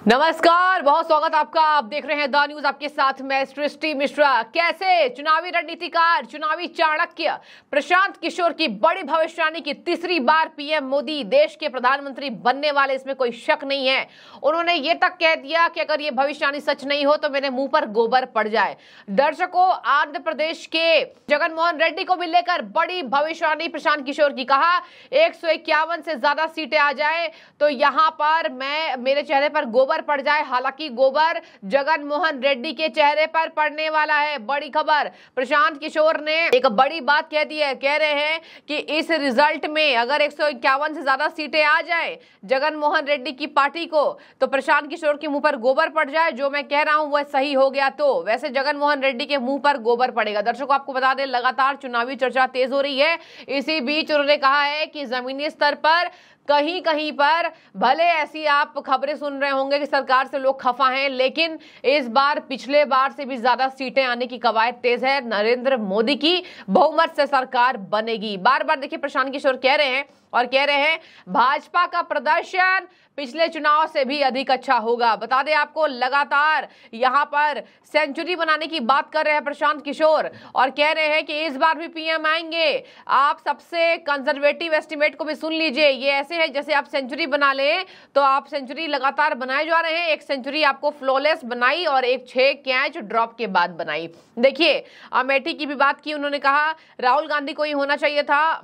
नमस्कार, बहुत स्वागत आपका। आप देख रहे हैं द न्यूज, आपके साथ मैं सृष्टि मिश्रा। कैसे चुनावी रणनीतिकार, चुनावी चाणक्य प्रशांत किशोर की बड़ी भविष्यवाणी की तीसरी बार पीएम मोदी देश के प्रधानमंत्री बनने वाले, इसमें कोई शक नहीं है। उन्होंने ये तक कह दिया कि अगर ये भविष्यवाणी सच नहीं हो तो मेरे मुंह पर गोबर पड़ जाए। दर्शकों, आंध्र प्रदेश के जगन मोहन रेड्डी को भी लेकर बड़ी भविष्यवाणी प्रशांत किशोर की। कहा 151 से ज्यादा सीटें आ जाए तो यहां पर मेरे चेहरे पर गोबर पड़ जाए। हालांकि गोबर जगन मोहन रेड्डी के चेहरे पर पड़ने वाला है। बड़ी खबर, प्रशांत किशोर ने एक बड़ी बात कह दी है। कह रहे हैं कि इस रिजल्ट में अगर 151 से ज्यादा सीटें आ जाए जगन मोहन रेड्डी की पार्टी को, तो प्रशांत किशोर के मुंह पर गोबर पड़ जाए। जो मैं कह रहा हूं वह सही हो गया तो वैसे जगन मोहन रेड्डी के मुंह पर गोबर पड़ेगा। दर्शकों, आपको बता दें, लगातार चुनावी चर्चा तेज हो रही है। इसी बीच उन्होंने कहा है कि जमीनी स्तर पर कहीं कहीं पर भले ऐसी आप खबरें सुन रहे होंगे कि सरकार से लोग खफा हैं, लेकिन इस बार पिछले बार से भी ज्यादा सीटें आने की कवायद तेज है। नरेंद्र मोदी की बहुमत से सरकार बनेगी। बार बार देखिए प्रशांत किशोर कह रहे हैं और कह रहे हैं भाजपा का प्रदर्शन पिछले चुनाव से भी अधिक अच्छा होगा। बता दें आपको, लगातार यहां पर सेंचुरी बनाने की बात कर रहे हैं प्रशांत किशोर और कह रहे हैं कि इस बार भी पीएम आएंगे। आप सबसे कंजर्वेटिव एस्टिमेट को भी सुन लीजिए। ये ऐसे है जैसे आप सेंचुरी बना लें तो आप सेंचुरी लगातार बनाए जा रहे हैं। एक सेंचुरी आपको फ्लॉलेस बनाई और एक 6 कैच ड्रॉप के बाद बनाई। देखिए, अमेठी की भी बात की उन्होंने। कहा राहुल गांधी को ही होना चाहिए था,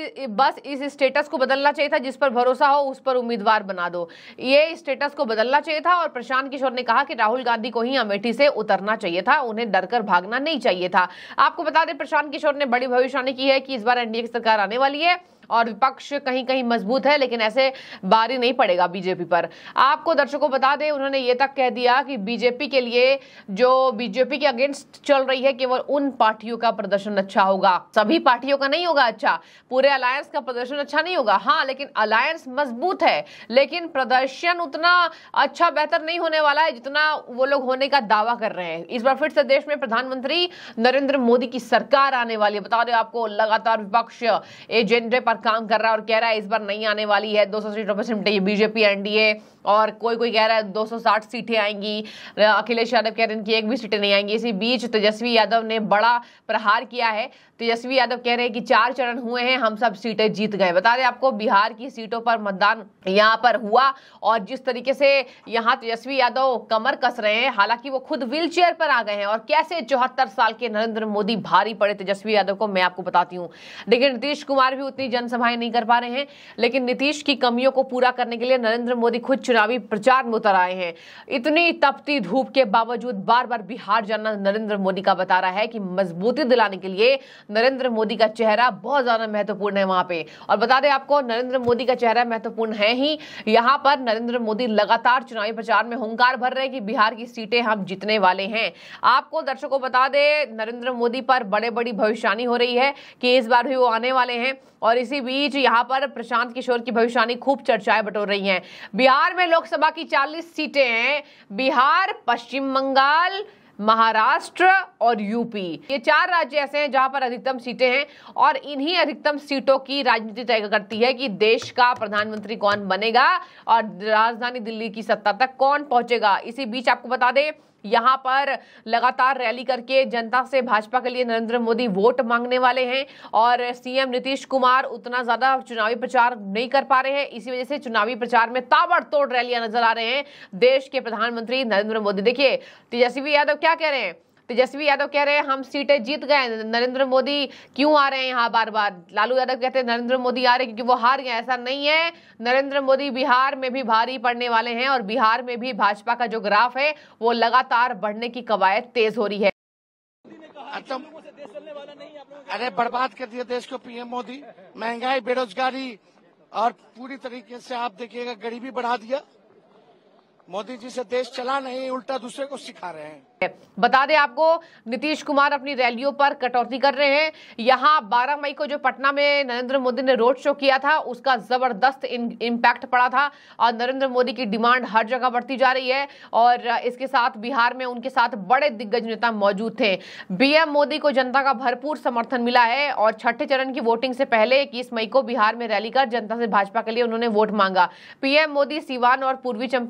बस इस स्टेटस को बदलना चाहिए था। जिस पर भरोसा हो उस पर उम्मीदवार बना दो। ये स्टेटस को बदलना चाहिए था। और प्रशांत किशोर ने कहा कि राहुल गांधी को ही अमेठी से उतरना चाहिए था, उन्हें डरकर भागना नहीं चाहिए था। आपको बता दें, प्रशांत किशोर ने बड़ी भविष्यवाणी की है कि इस बार एनडीए की सरकार आने वाली है और विपक्ष कहीं कहीं मजबूत है, लेकिन ऐसे भारी नहीं पड़ेगा बीजेपी पर। आपको दर्शकों बता दें, उन्होंने ये तक कह दिया कि बीजेपी के लिए, जो बीजेपी के अगेंस्ट चल रही है, केवल उन पार्टियों का प्रदर्शन अच्छा होगा, सभी पार्टियों का नहीं होगा अच्छा, पूरे अलायंस का प्रदर्शन अच्छा नहीं होगा। हाँ, लेकिन अलायंस मजबूत है, लेकिन प्रदर्शन उतना अच्छा बेहतर नहीं होने वाला है जितना वो लोग होने का दावा कर रहे हैं। इस बार फिर से देश में प्रधानमंत्री नरेंद्र मोदी की सरकार आने वाली है। बता दें आपको, लगातार विपक्ष एजेंडे पर काम कर रहा है और कह रहा है इस बार नहीं आने वाली है। 200 सीटों पर सिमटेगी बीजेपी एनडीए, और कोई कह रहा है 260 सीटें आएंगी। अखिलेश यादव कह रहे हैं कि एक भी सीटें नहीं आएंगी। इसी बीच तेजस्वी यादव ने बड़ा प्रहार किया है। तेजस्वी यादव कह रहे हैं कि 4 चरण हुए हैं, हम सब सीटें जीत गए। बता दें आपको, बिहार की सीटों पर मतदान यहां पर हुआ और जिस तरीके से यहां तेजस्वी यादव कमर कस रहे हैं, हालांकि वो खुद व्हील चेयर पर आ गए हैं और कैसे 74 साल के नरेंद्र मोदी भारी पड़े तेजस्वी यादव को, मैं आपको बताती हूँ। लेकिन नीतीश कुमार भी उतनी जनसभाएं नहीं कर पा रहे हैं। लेकिन नीतीश की कमियों को पूरा करने के लिए नरेंद्र मोदी खुद चुनावी प्रचार में उतर आए हैं। इतनी तपती धूप के बावजूद बार बार बिहार जाना नरेंद्र मोदी का बता रहा है कि मजबूती दिलाने के लिए नरेंद्र मोदी का चेहरा बहुत ज्यादा महत्वपूर्ण है वहां पे। और बता दें आपको, नरेंद्र मोदी का चेहरा महत्वपूर्ण है ही। यहां पर नरेंद्र मोदी लगातार चुनावी प्रचार में हुंकार भर रहे हैं कि बिहार की सीटें हम जीतने वाले हैं। आपको दर्शकों बता दें, नरेंद्र मोदी पर बड़ी भविष्यवाणी हो रही है कि इस बार भी वो आने वाले हैं। और इसी बीच यहां पर प्रशांत किशोर की भविष्यवाणी खूब चर्चाएं बटोर रही हैं। बिहार में लोकसभा की 40 सीटें हैं। बिहार, पश्चिम बंगाल, महाराष्ट्र और यूपी, ये 4 राज्य ऐसे हैं जहां पर अधिकतम सीटें हैं और इन्हीं अधिकतम सीटों की राजनीति तय करती है कि देश का प्रधानमंत्री कौन बनेगा और राजधानी दिल्ली की सत्ता तक कौन पहुंचेगा। इसी बीच आपको बता दें, यहां पर लगातार रैली करके जनता से भाजपा के लिए नरेंद्र मोदी वोट मांगने वाले हैं और सीएम नीतीश कुमार उतना ज्यादा चुनावी प्रचार नहीं कर पा रहे हैं। इसी वजह से चुनावी प्रचार में ताबड़तोड़ रैलियां नजर आ रहे हैं देश के प्रधानमंत्री नरेंद्र मोदी। देखिए, तेजस्वी यादव क्या कह रहे हैं। तेजस्वी यादव कह रहे हैं हम सीटें जीत गए, नरेंद्र मोदी क्यों आ रहे हैं यहाँ बार बार। लालू यादव कहते हैं नरेंद्र मोदी आ रहे हैं क्योंकि वो हार गए। ऐसा नहीं है, नरेंद्र मोदी बिहार में भी भारी पड़ने वाले हैं और बिहार में भी भाजपा का जो ग्राफ है वो लगातार बढ़ने की कवायद तेज हो रही है। अरे बर्बाद कर दिया देश को पीएम मोदी, महंगाई, बेरोजगारी और पूरी तरीके से आप देखिएगा गरीबी बढ़ा दिया। मोदी जी से देश चला नहीं, उल्टा दूसरे को सिखा रहे हैं। बता दें आपको, नीतीश कुमार अपनी रैलियों पर कटौती कर रहे हैं। यहां 12 मई को जो पटना में नरेंद्र मोदी ने रोड शो किया था उसका जबरदस्त इम्पैक्ट पड़ा था और नरेंद्र मोदी की डिमांड हर जगह बढ़ती जा रही है। और इसके साथ बिहार में उनके साथ बड़े दिग्गज नेता मौजूद थे। पीएम मोदी को जनता का भरपूर समर्थन मिला है और छठे चरण की वोटिंग से पहले 21 मई को बिहार में रैली कर जनता से भाजपा के लिए उन्होंने वोट मांगा। पीएम मोदी सीवान और पूर्वी चंपारण में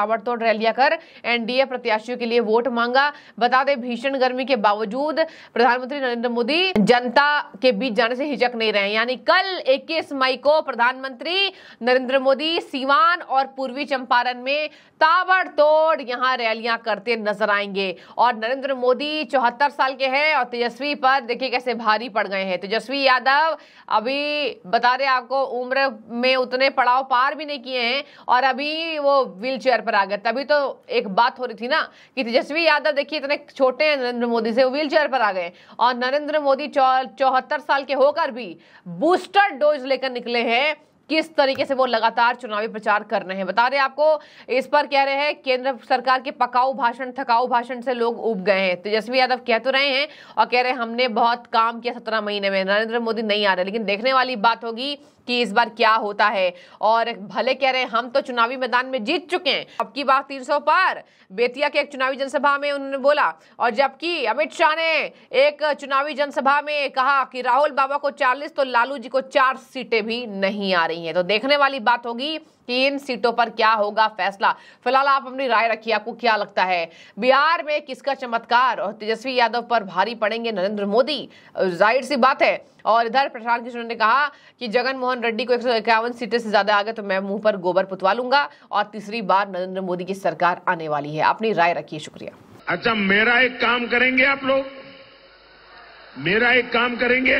ताबड़तोड़ रैलियां कर एनडीए प्रत्याशियों के लिए वोट मांगा। बता दें, भीषण गर्मी के बावजूद प्रधानमंत्री नरेंद्र मोदी जनता के बीच जाने से हिचक नहीं रहे। यानी कल 21 मई को प्रधानमंत्री नरेंद्र मोदी सीवान और पूर्वी चंपारण में ताबड़तोड़ यहां रैलियां करते नजर आएंगे। और नरेंद्र मोदी 74 साल के हैं और तेजस्वी पर देखिए कैसे भारी पड़ गए हैं। तेजस्वी यादव अभी बता रहे आपको उम्र में उतने पड़ाव पार भी नहीं किए हैं और अभी वो व्हील चेयर पर आ गए। तभी तो एक बात हो रही थी ना कि तेजस्वी यादव देखिए इतने छोटे हैं नरेंद्र मोदी से, वो व्हील चेयर पर आ गए। और नरेंद्र मोदी 74 साल के होकर भी बूस्टर डोज लेकर निकले हैं। किस तरीके से वो लगातार चुनावी प्रचार कर रहे हैं बता रहे आपको। इस पर कह रहे हैं केंद्र सरकार के पकाऊ भाषण, थकाऊ भाषण से लोग उब गए हैं। तेजस्वी यादव कह तो रहे हैं और कह रहे हैं हमने बहुत काम किया 17 महीने में, नरेंद्र मोदी नहीं आ रहे। लेकिन देखने वाली बात होगी कि इस बार क्या होता है। और भले कह रहे हैं हम तो चुनावी मैदान में जीत चुके हैं, अब की बात 300 पार। बेतिया के एक चुनावी जनसभा में उन्होंने बोला। और जबकि अमित शाह ने एक चुनावी जनसभा में कहा कि राहुल बाबा को 40 तो लालू जी को 4 सीटें भी नहीं आ रही हैं। तो देखने वाली बात होगी कि इन सीटों पर क्या होगा फैसला। फिलहाल आप अपनी राय रखिए, आपको क्या लगता है बिहार में किसका चमत्कार और तेजस्वी यादव पर भारी पड़ेंगे नरेंद्र मोदी? जाहिर सी बात है। और इधर प्रशांत किशोर ने कहा कि जगन मोहन रेड्डी को 151 सीटें से ज्यादा आ गए तो मैं मुंह पर गोबर पुतवा लूंगा और तीसरी बार नरेंद्र मोदी की सरकार आने वाली है। अपनी राय रखिए, शुक्रिया। अच्छा, मेरा एक काम करेंगे आप लोग, मेरा एक काम करेंगे,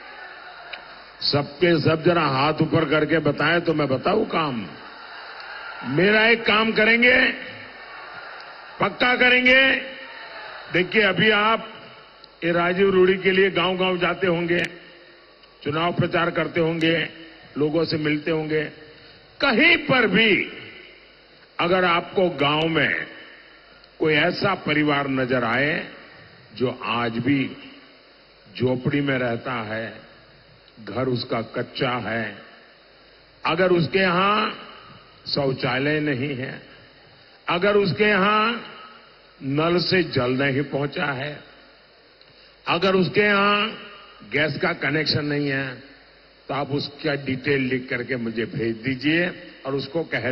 सबके सब जरा हाथ ऊपर करके बताएं तो मैं बताऊं काम। मेरा एक काम करेंगे, पक्का करेंगे। देखिए, अभी आप ये राजीव रूड़ी के लिए गांव गांव जाते होंगे, चुनाव प्रचार करते होंगे, लोगों से मिलते होंगे। कहीं पर भी अगर आपको गांव में कोई ऐसा परिवार नजर आए जो आज भी झोपड़ी में रहता है, घर उसका कच्चा है, अगर उसके यहां शौचालय नहीं है, अगर उसके यहां नल से जल नहीं पहुंचा है, अगर उसके यहां गैस का कनेक्शन नहीं है, तो आप उसका डिटेल लिख करके मुझे भेज दीजिए और उसको कह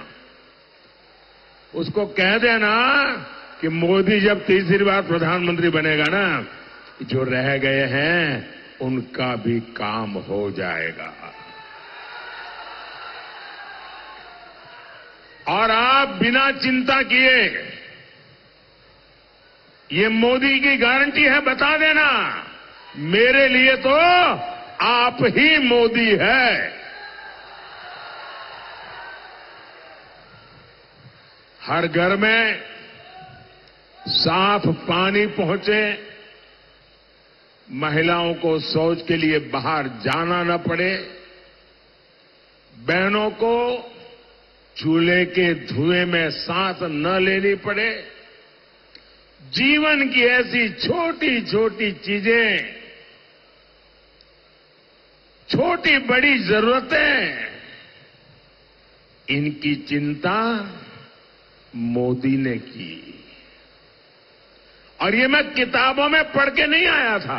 देना कि मोदी जब तीसरी बार प्रधानमंत्री बनेगा ना, जो रह गए हैं उनका भी काम हो जाएगा। और आप बिना चिंता किए, ये मोदी की गारंटी है, बता देना, मेरे लिए तो आप ही मोदी है। हर घर में साफ पानी पहुंचे, महिलाओं को शौच के लिए बाहर जाना न पड़े, बहनों को चूल्हे के धुएं में सांस न लेनी पड़े। जीवन की ऐसी छोटी छोटी चीजें, छोटी बड़ी जरूरतें, इनकी चिंता मोदी ने की। और ये मैं किताबों में पढ़ के नहीं आया था,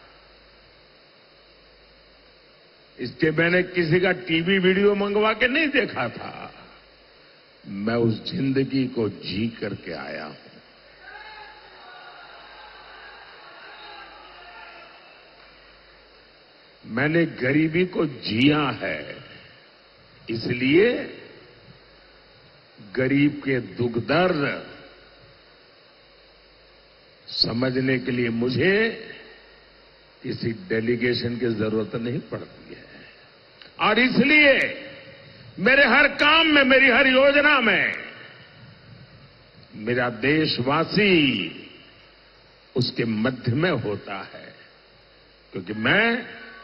इसके मैंने किसी का टीवी वीडियो मंगवा के नहीं देखा था, मैं उस जिंदगी को जी करके आया हूं। मैंने गरीबी को जिया है, इसलिए गरीब के दुख दर्द समझने के लिए मुझे किसी डेलीगेशन की जरूरत नहीं पड़ती है। और इसलिए मेरे हर काम में, मेरी हर योजना में मेरा देशवासी उसके मध्य में होता है, क्योंकि मैं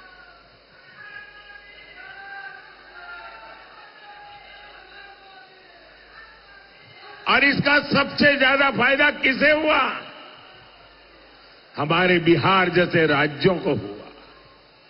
और इसका सबसे ज्यादा फायदा किसे हुआ? हमारे बिहार जैसे राज्यों को हुआ।